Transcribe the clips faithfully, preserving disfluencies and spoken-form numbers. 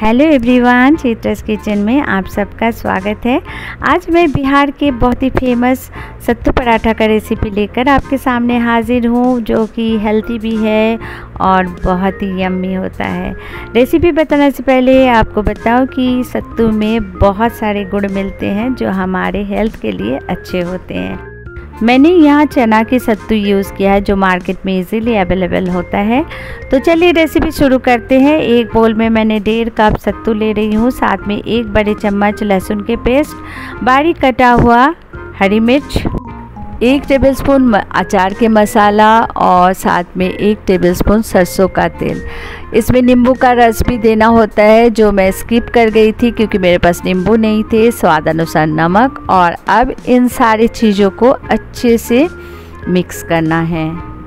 Hello everyone, चित्रस kitchen में आप सबका स्वागत है। आज मैं बिहार के बहुत ही फेमस सत्तू पराठा का रेसिपी लेकर आपके सामने हाजिर हूँ, जो कि हेल्दी भी है और बहुत ही यम्मी होता है। रेसिपी बताने से पहले आपको बताऊँ कि सत्तू में बहुत सारे गुण मिलते हैं जो हमारे हेल्थ के लिए अच्छे होते हैं। मैंने यहाँ चना की सत्तू यूज़ किया है जो मार्केट में इजीली अवेलेबल होता है। तो चलिए रेसिपी शुरू करते हैं। एक बोल में मैंने डेढ़ कप सत्तू ले रही हूँ, साथ में एक बड़े चम्मच लहसुन के पेस्ट, बारीक कटा हुआ हरी मिर्च, एक टेबलस्पून अचार के मसाला और साथ में एक टेबलस्पून सरसों का तेल। इसमें नींबू का रस भी देना होता है जो मैं स्किप कर गई थी क्योंकि मेरे पास नींबू नहीं थे। स्वाद अनुसार नमक। और अब इन सारी चीज़ों को अच्छे से मिक्स करना है।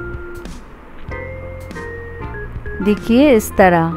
देखिए इस तरह।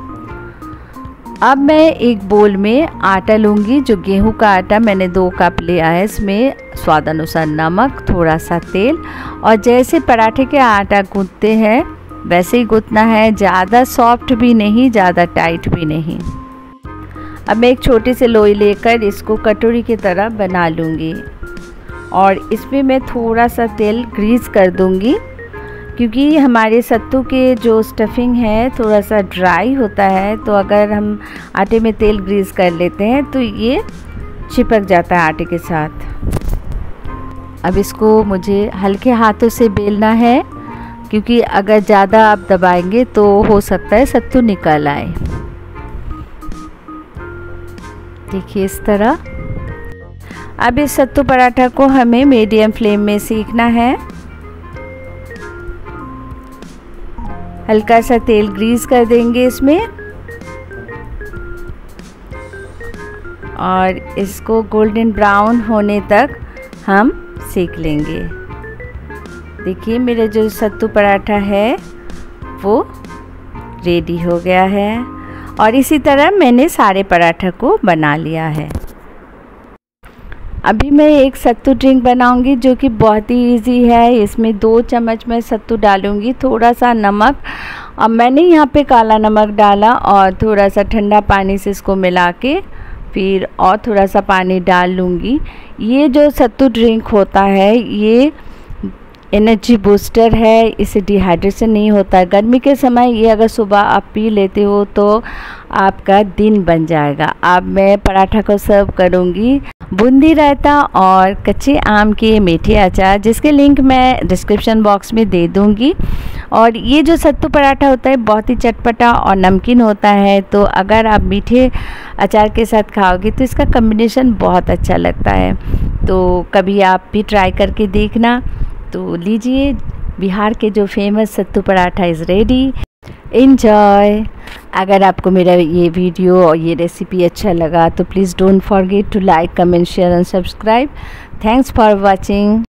अब मैं एक बोल में आटा लूँगी, जो गेहूं का आटा मैंने दो कप लिया है। इसमें स्वाद अनुसार नमक, थोड़ा सा तेल, और जैसे पराठे के आटा गूंथते हैं वैसे ही गूंथना है। ज़्यादा सॉफ्ट भी नहीं, ज़्यादा टाइट भी नहीं। अब मैं एक छोटी सी लोई लेकर इसको कटोरी की तरह बना लूँगी और इसमें मैं थोड़ा सा तेल ग्रीस कर दूँगी क्योंकि हमारे सत्तू के जो स्टफिंग है थोड़ा सा ड्राई होता है, तो अगर हम आटे में तेल ग्रीस कर लेते हैं तो ये चिपक जाता है आटे के साथ। अब इसको मुझे हल्के हाथों से बेलना है क्योंकि अगर ज़्यादा आप दबाएंगे तो हो सकता है सत्तू निकल आए। देखिए इस तरह। अब इस सत्तू पराठा को हमें मीडियम फ्लेम में सेकना है। हल्का सा तेल ग्रीस कर देंगे इसमें और इसको गोल्डन ब्राउन होने तक हम सेक लेंगे। देखिए मेरा जो सत्तू पराठा है वो रेडी हो गया है और इसी तरह मैंने सारे पराठा को बना लिया है। अभी मैं एक सत्तू ड्रिंक बनाऊंगी जो कि बहुत ही इजी है। इसमें दो चम्मच मैं सत्तू डालूंगी, थोड़ा सा नमक, और मैंने यहाँ पे काला नमक डाला और थोड़ा सा ठंडा पानी से इसको मिला के फिर और थोड़ा सा पानी डाल लूँगी। ये जो सत्तू ड्रिंक होता है ये एनर्जी बूस्टर है, इससे डिहाइड्रेशन नहीं होता है। गर्मी के समय ये अगर सुबह आप पी लेते हो तो आपका दिन बन जाएगा। अब मैं पराठा को सर्व करूँगी बूंदी रायता और कच्चे आम के मीठे अचार, जिसके लिंक मैं डिस्क्रिप्शन बॉक्स में दे दूँगी। और ये जो सत्तू पराठा होता है बहुत ही चटपटा और नमकीन होता है, तो अगर आप मीठे अचार के साथ खाओगे तो इसका कॉम्बिनेशन बहुत अच्छा लगता है। तो कभी आप भी ट्राई करके देखना। तो लीजिए, बिहार के जो famous sattu paratha is ready. Enjoy. अगर आपको मेरा ये वीडियो और ये रेसिपी अच्छा लगा तो please don't forget to like, comment, share and subscribe. Thanks for watching.